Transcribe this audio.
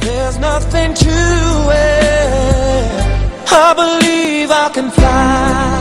There's nothing to it. I believe I can fly.